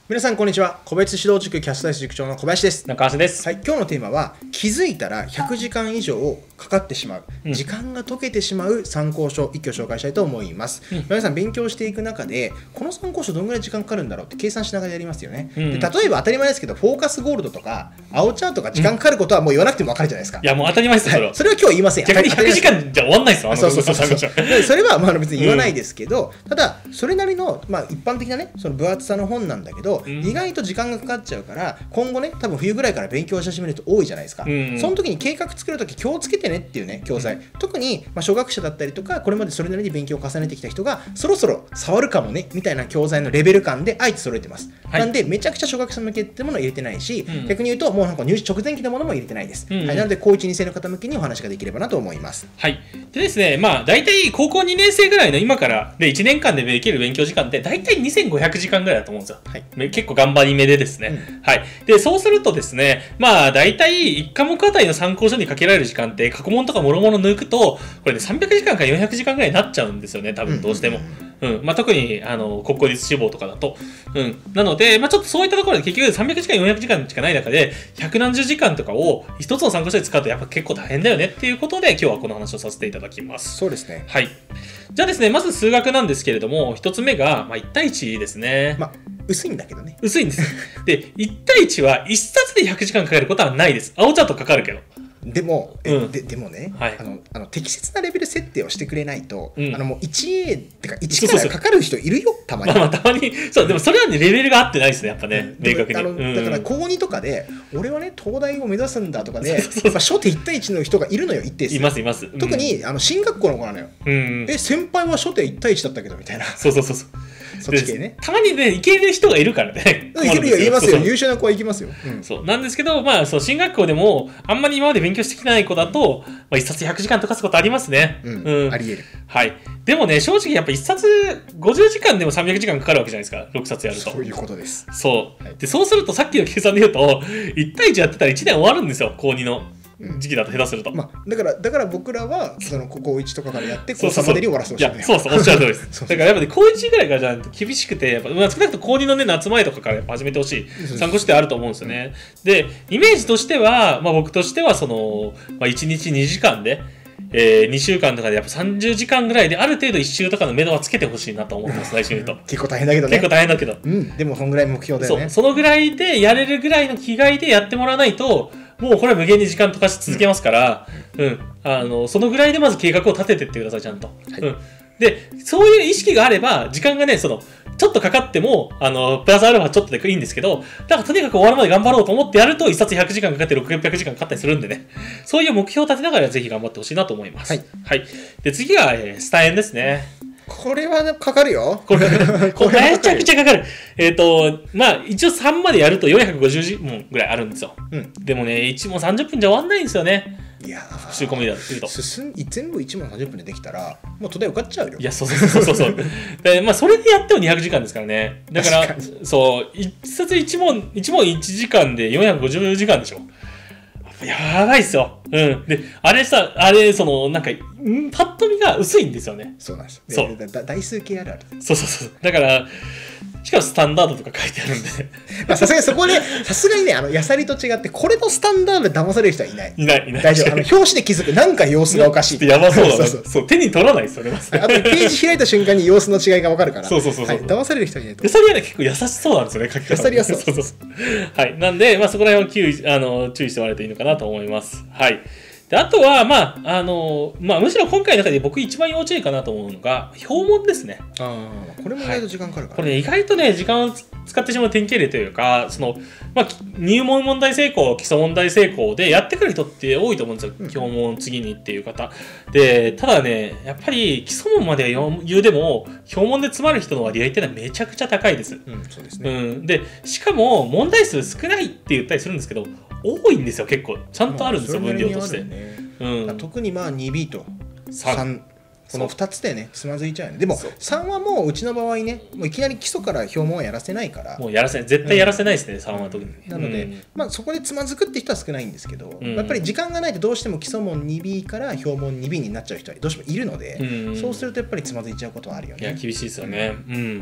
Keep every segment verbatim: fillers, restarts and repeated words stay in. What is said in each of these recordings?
皆さんこんにちは。個別指導塾キャスター塾長の小林です。 中橋です。 はい、今日のテーマは気づいたらひゃくじかん以上かかってしまう、うん、時間が解けてしまう参考書一挙紹介したいと思います、うん、皆さん勉強していく中でこの参考書どんぐらい時間かかるんだろうって計算しながらやりますよね、うん、で例えば当たり前ですけどフォーカスゴールドとか青チャートが時間かかることはもう言わなくても分かるじゃないですか、うん、 いやもう当たり前ですよ、それは、 はい、それは今日は言いません。 逆にひゃくじかんじゃ終わんないですよ、あのそうそうそうそうそれはまあ別に言わないですけど、うん、ただそれなりの、まあ、一般的なねその分厚さの本なんだけど、うん、意外と時間がかかっちゃうから今後ね多分冬ぐらいから勉強し始める人多いじゃないですか、うん、その時に計画作る時気をつけてねっていうね教材、うん、特にまあ初学者だったりとかこれまでそれなりに勉強を重ねてきた人がそろそろ触るかもねみたいな教材のレベル感であえて揃えてます、はい、なんでめちゃくちゃ初学者向けってものを入れてないし、うん、逆に言うともうなんか入試直前期のものも入れてないです、うん、はい、なので高いち、に生の方向けにお話ができればなと思います。 はい。でですね、まあ大体高校にねん生ぐらいの今からでいちねんかんでできる勉強時間って大体にせんごひゃくじかんぐらいだと思うんですよ、はい、結構頑張り目でですね、うん、はい。でそうするとですね、まあ大体いち科目あたりの参考書にかけられる時間って過去問とかもろもろ抜くとこれねさんびゃくじかんからよんひゃくじかんぐらいになっちゃうんですよね、多分どうしても、うんうんうんうんまあ、特にあの国公立志望とかだと、うん、なので、まあ、ちょっとそういったところで結局さんびゃくじかんよんひゃくじかんしかない中でひゃくなんじゅうじかんとかを一つの参考書で使うとやっぱ結構大変だよねっていうことで今日はこの話をさせていただきます。 そうですね。 はい。じゃあですね、まず数学なんですけれども一つ目が、まあ、いち対いちですね。 まあ薄いんだけどね。 薄いんです。でいち対いちはいっさつでひゃくじかんかかることはないです。青チャートかかるけど。 でも、えうん、 で, でもね、 はい、 あのあの適切なレベル設定をしてくれないと、うん、あのもう いちエー ってかいちからかかる人いるよ、たまに。 まあまあたまにそうでもそれはねレベルが合ってないですね、やっぱね、明確に。 あの、うん、だから高にとかで俺はね東大を目指すんだとかで、やっぱ初手いち対いちの人がいるのよ、一定数。 いますいます。うん、 特にあの進学校の子なのよ。うん、え先輩は初手いち対いちだったけどみたいな。 そうそうそうそう。 そっち系ね。 たまにね、いける人がいるからね。 いけるよ、言いますよ。優秀な子は行きますよ。 うん、そうなんですけど、まあ、そう進学校でも、あんまり今まで勉強してきてない子だと、まあ、一冊ひゃくじかんとかすことありますね。 うん。うん、あり得る。 はい。でもね、正直やっぱ一冊ごじゅうじかんでもさんびゃくじかんかかるわけじゃないですか。ろくさつやると。 そういうことです。 そう。はい、で、そうするとさっきの計算で言うと、いち対いちやってたらいちねん終わるんですよ、高にの。時期だと下手すると、 まあ、だからだから僕らはその高いちとかからやって高さんまでに終わらせてほしい、ね、 そうそうおっしゃる通りですだからやっぱり高いちぐらいからじゃないと厳しくてやっぱ、まあ、少なくとも高にのね夏前とかからやっぱ始めてほしい参考書ってあると思うんですよね。でイメージとしては、まあ、僕としてはその、まあ、いちにちにじかんでえー、にしゅうかんとかでやっぱさんじゅうじかんぐらいである程度いっ週とかの目処はつけてほしいなと思ってます、来週言うと。 結構大変だけどね。 結構大変だけど。 うん、でもそのぐらい目標だよね。 そう、そのぐらいでやれるぐらいの気概でやってもらわないと、もうこれは無限に時間とかし続けますから、うん、うん、あの、そのぐらいでまず計画を立ててってください、ちゃんと。はい、うん。で、そういう意識があれば、時間がね、その、ちょっとかかっても、あの、プラスアルファちょっとでいいんですけど、だからとにかく終わるまで頑張ろうと思ってやると、一冊ひゃくじかんかかってろっぴゃくじかんかかったりするんでね、そういう目標を立てながらぜひ頑張ってほしいなと思います。はい。はい。で、次が、えー、スタエンですね。 これはかかるよ。 これ、これめちゃくちゃかかる。えっと、まあ、一応さんまでやるとよんひゃくごじゅう問ぐらいあるんですよ。うん。でもね、いち問さんじゅっぷんじゃ終わんないんですよね。いやー、復習込みだっていうと。 進ん全部いち問さんじゅっぷんでできたら、もう東大受かっちゃうよ。 いや、そうそうそうそうそう。でまあ、それでやってもにひゃくじかんですからね。だから、そう、一冊いち問、いち問いちじかんでよんひゃくごじゅうじかんでしょ。やばいっすよ。うん。で、あれさ、あれ、その、なんか、パッと見が薄いんですよね。 そうなんです。 そう。 だ代数系あるある。 そうそうそう。だから、しかもスタンダードとか書いてあるんで。 さすがにそこで、さすがにね、あの、ヤサリと違って、これのスタンダードで騙される人はいない。 いない、いない。 大丈夫。あの、表紙で気づく。なんか様子がおかしい。 やばそうだな。そうそう。手に取らないですよね、まず。 あと、ページ開いた瞬間に様子の違いがわかるから。 そうそうそうそう。 騙される人はいないと。 ヤサリはね、結構優しそうなんですよね、書き方。 ヤサリはそう。 そうそうそう。はい。なんで、まあ、そこら辺を注意、あの、注意してもらえるといいのかなと思います。はい。であとは、まああのまあ、むしろ今回の中で僕一番要注意かなと思うのが表問ですね。 あこれも意外と時間かかるから、 はい、これ、ね、意外とね時間を使ってしまう典型例というかその、まあ、入門問題成功基礎問題成功でやってくる人って多いと思うんですよ、うん、表問次にっていう方で。ただねやっぱり基礎問まで言うでも表問で詰まる人の割合っていうのはめちゃくちゃ高いです。うんそうですねうん、でしかも問題数少ないって言ったりするんですけど多いんですよ。結構ちゃんとあるんですよ、分量として、 ねうん、特にまあ にビー とさんこのふたつでねつまずいちゃうよね。でもさんはもううちの場合ねもういきなり基礎から表問はやらせないからもうやらせ絶対やらせないですね、うん、さんは特に。 なので、うんまあ、そこでつまずくって人は少ないんですけど、うん、やっぱり時間がないとどうしても基礎問 にビー から表問 にビー になっちゃう人はどうしてもいるので、うん、そうするとやっぱりつまずいちゃうことはあるよね。 いや厳しいですよね、うん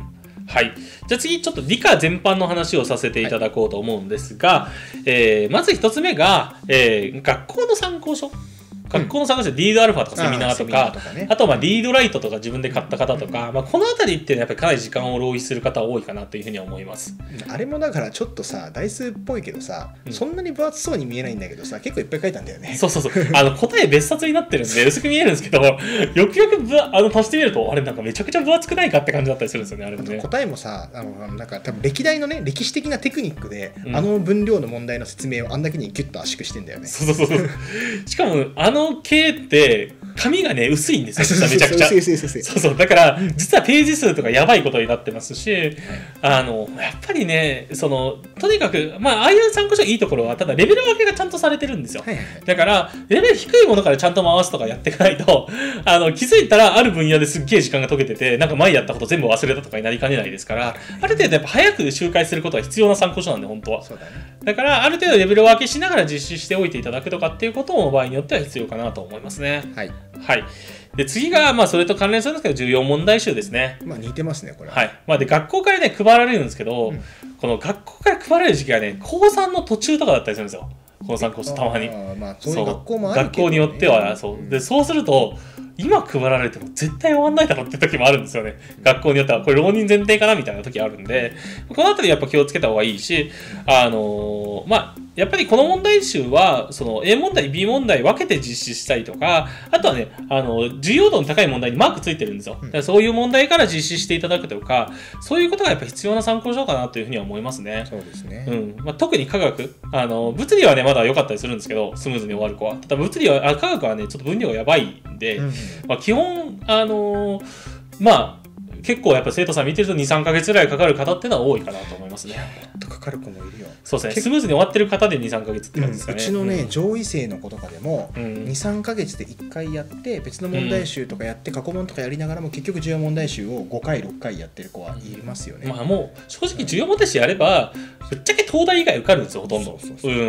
はい。じゃあ次、ちょっと理科全般の話をさせていただこうと思うんですが、はい、えー、まず一つ目が、えー、学校の参考書。学校の参考書でリードアルファとかセミナーとか、あ, とかね、あとはまあリードライトとか自分で買った方とか、まあ、このあたりっていうのはやっぱりかなり時間を浪費する方多いかなというふうには思います。 あれもだからちょっとさ、台数っぽいけどさ、うん、そんなに分厚そうに見えないんだけどさ、結構いっぱい書いたんだよね。 そうそうそう。あの答え別冊になってるんで薄く見えるんですけど、よくよくぶあの足してみると、あれなんかめちゃくちゃ分厚くないかって感じだったりするんですよね、あれもね。 答えもさ、あのなんか多分歴代のね、歴史的なテクニックで、うん、あの分量の問題の説明をあんだけにギュッと圧縮してんだよね。 そうそうそう。しかもあの系って紙がね薄いんですよ、めちゃくちゃ。そうそう、だから実はページ数とかやばいことになってますし、はい、あのやっぱりね、そのとにかくまあああいう参考書いいところはただレベル分けがちゃんとされてるんですよ。はいはいはい、だからレベル低いものからちゃんと回すとかやっていかないと、あの気づいたらある分野ですっげえ時間が解けてて、なんか前やったこと全部忘れたとかになりかねないですから、ある程度やっぱ早く周回することが必要な参考書なんで本当は。そうだね。だからある程度レベル分けしながら実施しておいていただくとかっていうことも場合によっては必要かなと思いますね。はい。はい。で次が、まあ、それと関連するんですけど、重要問題集ですね。 まあ、似てますね、これは。 はい。まあ、で、学校からね、配られるんですけど、うん、この学校から配られる時期がね、高さんの途中とかだったりするんですよ。高さんコース、たまに。 あまあ、そういう学校もあるけど、ね、 学校によっては、そう。で、そうすると、今配られても絶対終わんないだろって時もあるんですよね。学校によっては、これ浪人前提かなみたいな時あるんで、このあたりやっぱ気をつけた方がいいし、あのー、まあ、やっぱりこの問題集は、その A 問題、B 問題分けて実施したりとか、あとはね、あの、重要度の高い問題にマークついてるんですよ。だからそういう問題から実施していただくとか、そういうことがやっぱ必要な参考書かなというふうには思いますね。 そうですね。 うん。まあ、特に科学、あの、物理はね、まだ良かったりするんですけど、スムーズに終わる子は。ただ物理は、あ科学はね、ちょっと分量がやばいんで、うんうん、まあ、基本、あのー、まあ、結構やっぱ生徒さん見てるとに、さんかげつぐらいかかる方っていうのは多いかなと思いますね。 いや、もっとかかる子もいるよ。 そうですね。スムーズに終わってる方でに、さんかげつって感じですかね。 うん、うちのね、うん、上位生の子とかでも、うん、に、さんかげつでいっかいやって別の問題集とかやって過去問とかやりながらも結局重要問題集をごかい、ろっかいやってる子はいますよね。 まあもう正直重要問題集やればぶっちゃけ東大以外受かるんですよ、ほとんど。そうそうそう、うん、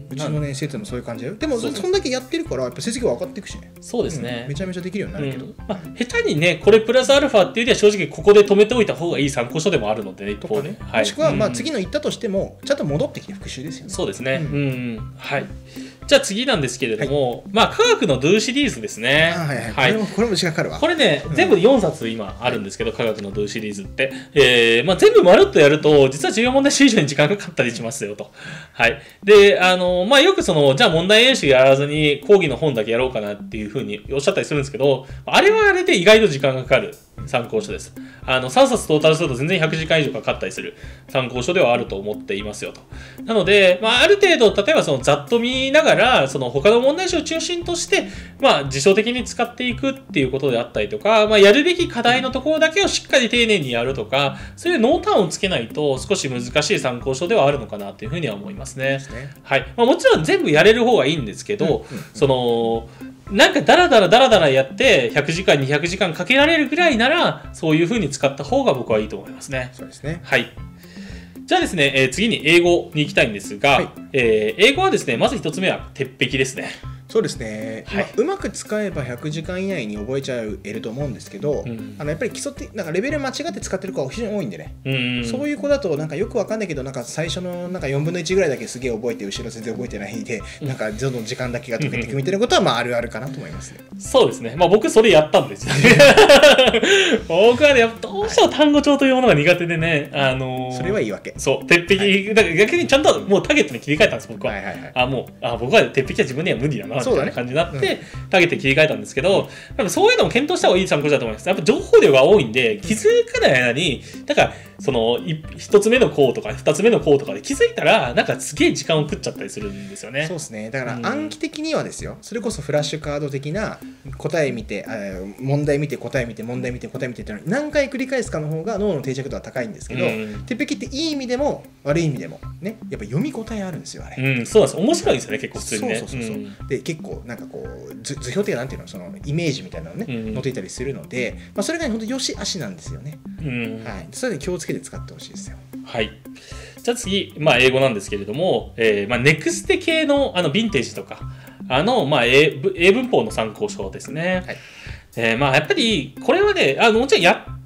うちのね、生徒もそういう感じだよ。でもそんだけやってるからやっぱ成績は上がっていくしね。 そうですね、 うん、めちゃめちゃできるようになるけど、うん、 まあ、下手にねこれプラスアルファっていうよりは正直ここで止めておいた方がいい参考書でもあるので、ね、一方ね、 はい、もしくはまあ次の行ったとしてもちゃんと戻ってきて復習ですよね。 そうですね、うん、うん、はい。じゃあ次なんですけれども、はい、まあ科学の Do シリーズですね。 あ、はいはいはい、これもこれも時間かかるわ。 これね、うん、全部でよんさつ今あるんですけど、科学の Do シリーズって、えーまあ、全部まるっとやると実は重要問題集以上に時間がかかったりしますよと。はい。で、あのまあよくそのじゃあ問題演習やらずに講義の本だけやろうかなっていうふうにおっしゃったりするんですけど、あれはあれで意外と時間がかかる参考書です。あのさんさつトータルすると全然ひゃくじかん以上かかったりする参考書ではあると思っていますよと。なので、まあ、ある程度例えばそのざっと見ながらその他の問題集を中心として、まあ、辞書的に使っていくっていうことであったりとか、まあ、やるべき課題のところだけをしっかり丁寧にやるとか、そういう濃淡をつけないと少し難しい参考書ではあるのかなというふうには思いますね。ですね。はい。まあ、もちろん全部やれる方がいいんですけど、うんうんうん、そのなんかダラダラダラダラやってひゃくじかんにひゃくじかんかけられるぐらいならそういう風に使った方が僕はいいと思いますね。 そうですね。 はい。じゃあですね、えー、次に英語に行きたいんですが、はい、えー、英語はですね、まず一つ目は鉄壁ですね。 そうですね、はい、まあ、うまく使えばひゃくじかん以内に覚えちゃえると思うんですけど、うん、あのやっぱり基礎的なんかレベル間違って使ってる子は非常に多いんでね、うん、そういう子だとなんかよくわかんないけどなんか最初のなんかよんぶんのいちぐらいだけすげえ覚えて後ろ全然覚えてないで、うん、なんかどんどん時間だけが解けていくみたいなことはまああるあるかなと思いますね。 そうですね、まあ、僕それやったんですよ僕はねやっぱどうしても単語帳というものが苦手でね、あのー、 それはいいわけ。 そう鉄壁、はい、だから逆にちゃんともうターゲットに切り替えたんです僕は、はいはいはい、あもうあ僕は鉄壁は自分には無理だなみたいな感じになって、でターゲットに切り替えたんですけど、多分そういうのも検討した方がいい参考書だと思います。やっぱ情報量が多いんで気づかない間に、だからその一つ目の項とか二つ目の項とかで気づいたらなんかすげえ時間を食っちゃったりするんですよね。 そうですね。だから暗記的にはですよ、それこそフラッシュカード的な答え見て問題見て答え見て問題見て答え見てっていうのを何回繰り返すかの方が脳の定着度は高いんですけど、鉄壁っていい意味でも悪い意味でもね、やっぱ読み応えあるんですよあれ。 うん、そうなんです。面白いんですよね結構普通にね。 そうそうそうそう、うん、で結構なんかこう図表っていうかなんていうのそのイメージみたいなのね、うん、載っていたりするので、まあ、それが本当によしあしなんですよね、うん、はい、それで気をつけて使ってほしいですよ。 はい。じゃあ次、まあ、英語なんですけれども、えーまあ、ネクステ系のあのヴィンテージとかあの、まあ、英, 英文法の参考書ですね。はい。えー、まあやっぱりこれはねあのもちろんや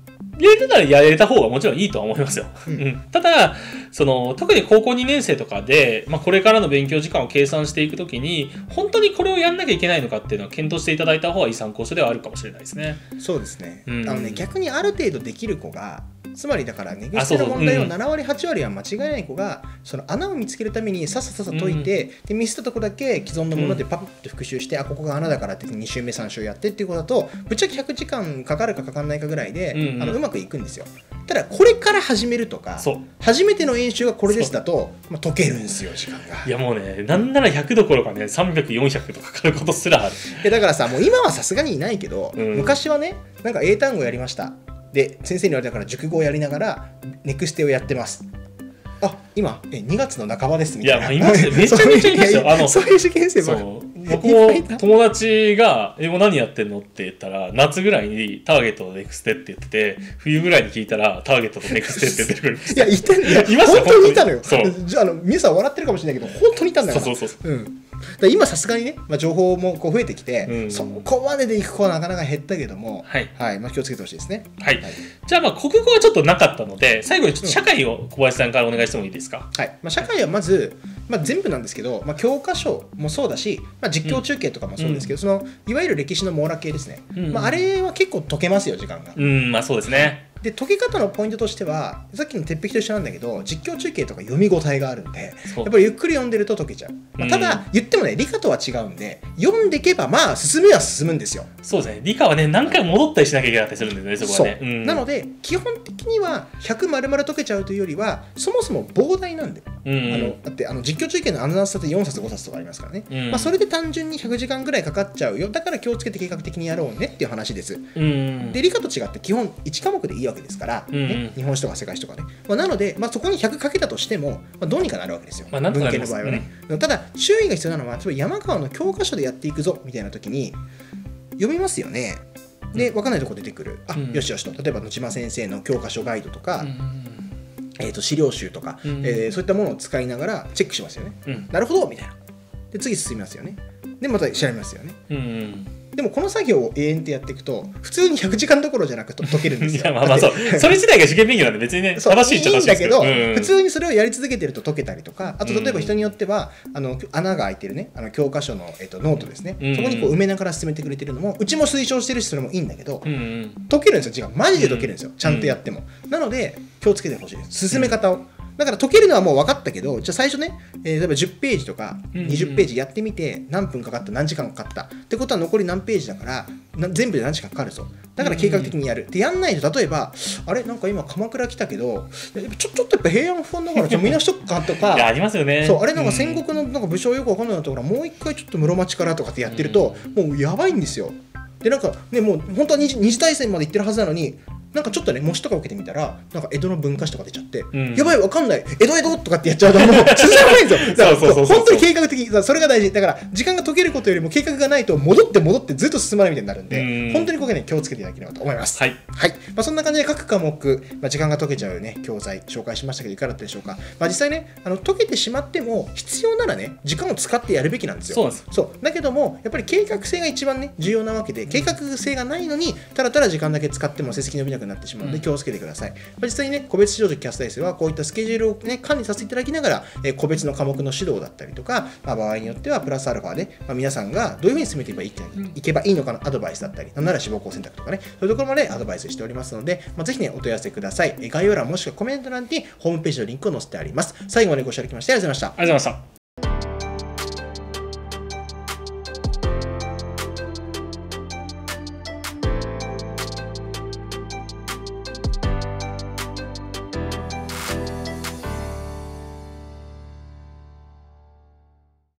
れるならやれた方がもちろんいいとは思いますよ。 うんうん、ただその特に高校にねん生とかで、まあ、これからの勉強時間を計算していくときに本当にこれをやんなきゃいけないのかっていうのは検討していただいた方がいい参考書ではあるかもしれないですね。 そうですね、 うん、 あのね逆にある程度できる子がつまりだからネクステの問題をなな割はち割は間違えない子がその穴を見つけるためにさっささっさ解いて、うん、でミスったとこだけ既存のものでパッと復習して、うん、あここが穴だからってに週目さん週やってっていう子だとぶっちゃけひゃくじかんかかるかかかんないかぐらいで、うんうん、あのうまくいくんですよ。ただこれから始めるとか初めての演習がこれですだと、まあ、解けるんですよ時間が。 いやもうねなんならひゃくどころかねさんびゃく、よんひゃくとかかかることすらある。 でだからさもう今はさすがにいないけど、うん、昔はねなんか英単語やりましたで先生に言われたから熟語をやりながらネクステをやってます。あ今えにがつの半ばですみたいな。 いやめちゃめちゃいますよ。あのそういう受験生ば僕も友達が英語何やってんのって言ったら夏ぐらいにターゲットとネクステって言ってて冬ぐらいに聞いたらターゲットとネクステって出てくる。 いやいたいやいました本当にいたのよ。そうあの皆さん笑ってるかもしれないけど本当にいたんだよ。 そうそうそうそう、 うんだ今さすがにね、まあ、情報もこう増えてきて、うん、そこまででいく子はなかなか減ったけども、 はいはいまあ、気をつけてほしいですね。 はい、はい、じゃあまあ国語はちょっとなかったので最後にちょっと社会を小林さんからお願いしてもいいですか。 はいまあ、社会はまず、まあ、全部なんですけど、まあ、教科書もそうだし、まあ、実況中継とかもそうですけど、うん、そのいわゆる歴史の網羅系ですね、うんまあ、あれは結構解けますよ時間が。 うんまあそうですね。 で解き方のポイントとしてはさっきの鉄壁と一緒なんだけど実況中継とか読み応えがあるんでやっぱりゆっくり読んでると解けちゃう、まあ、ただ、うん、言ってもね理科とは違うんで読んでいけばまあ進めは進むんですよ。 そうですね理科はね何回も戻ったりしなきゃいけなかったりするんですねそこはね。 そう、うん、なので基本的にはひゃく丸々解けちゃうというよりはそもそも膨大なんで、うんうん、あのだってあの実況中継のアナザースってよんさつごさつとかありますからね、うんまあ、それで単純にひゃくじかんぐらいかかっちゃうよだから気をつけて計画的にやろうねっていう話です、うんうん、で理科と違って基本いち科目でいいわけですから、うんね、日本史とか世界史とかね、まあ、なので、まあ、そこにひゃくかけたとしても、まあ、どうにかなるわけですよ、まあ、文系の場合はね、うん、ただ注意が必要なのは例えば山川の教科書でやっていくぞみたいな時に読みますよねで分かんないとこ出てくるあ、うん、よしよしと例えば野島先生の教科書ガイドとか、うんえー、と資料集とか、うんえー、そういったものを使いながらチェックしますよね、うん、なるほどみたいなで次進みますよねでまた調べますよね、うんうんでもこの作業を永遠とやっていくと普通にひゃくじかんどころじゃなくと解けるんですよ。いやまあまあそうそれ自体が受験勉強なんで別にね正しいっちゃ正しいですけどいいんだけど、うん、普通にそれをやり続けてると解けたりとかあと例えば人によってはあの穴が開いてるねあの教科書の、えっと、ノートですね、うん、そこにこう埋めながら進めてくれてるのもうちも推奨してるしそれもいいんだけど、うん、解けるんですよ違うマジで解けるんですよ、うん、ちゃんとやっても、なので気をつけてほしいです進め方を、うんだから解けるのはもう分かったけどじゃあ最初ね、えー、例えばじゅっページとかにじゅっページやってみて何分かかった何時間かかったってことは残り何ページだからな全部で何時間かかるぞだから計画的にやるでやんないと例えばあれなんか今鎌倉来たけどちょちょっとやっぱ平安不安だからちょっと見直しとくかとかいやありますよねそうあれなんか戦国のなんか武将よく分かんないなところもう一回ちょっと室町からとかってやってるともうやばいんですよでなんかねもう本当は二次、二次大戦まで行ってるはずなのになんかちょっとね模試とか受けてみたらなんか江戸の文化史とか出ちゃって、うん、やばいわかんない江戸江戸とかってやっちゃうともう進まないんですよだから本当に計画的それが大事だから時間が解けることよりも計画がないと戻って戻ってずっと進まないみたいになるんで、うん、本当にここね気をつけていただければと思いますはい、はいまあ、そんな感じで各科目、まあ、時間が解けちゃうね教材紹介しましたけどいかがだったでしょうか、まあ、実際ねあの解けてしまっても必要ならね時間を使ってやるべきなんですよそうですそうだけどもやっぱり計画性が一番ね重要なわけで計画性がないのにただただ時間だけ使っても成績伸びなくなってしまうので、うん、気をつけてください。実際にね個別指導塾キャスター S はこういったスケジュールを、ね、管理させていただきながら、えー、個別の科目の指導だったりとか、まあ、場合によってはプラスアルファで、まあ、皆さんがどういうふうに進めていけばいいか、うん、いけばいいのかのアドバイスだったりなんなら志望校選択とかねそういうところまでアドバイスしておりますので、まあ、ぜひねお問い合わせください。概要欄もしくはコメント欄にホームページのリンクを載せてあります。最後までご視聴いただきましてありがとうございました。 ありがとうございました。